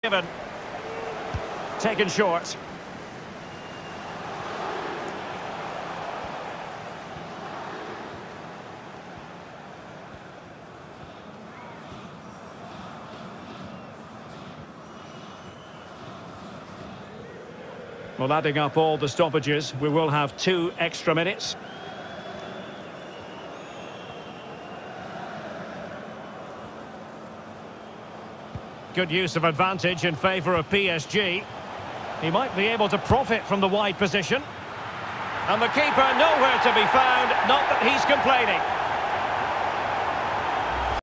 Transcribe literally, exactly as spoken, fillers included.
given. Taken short. Well, adding up all the stoppages, we will have two extra minutes. Good use of advantage in favour of P S G. He might be able to profit from the wide position. And the keeper nowhere to be found, not that he's complaining.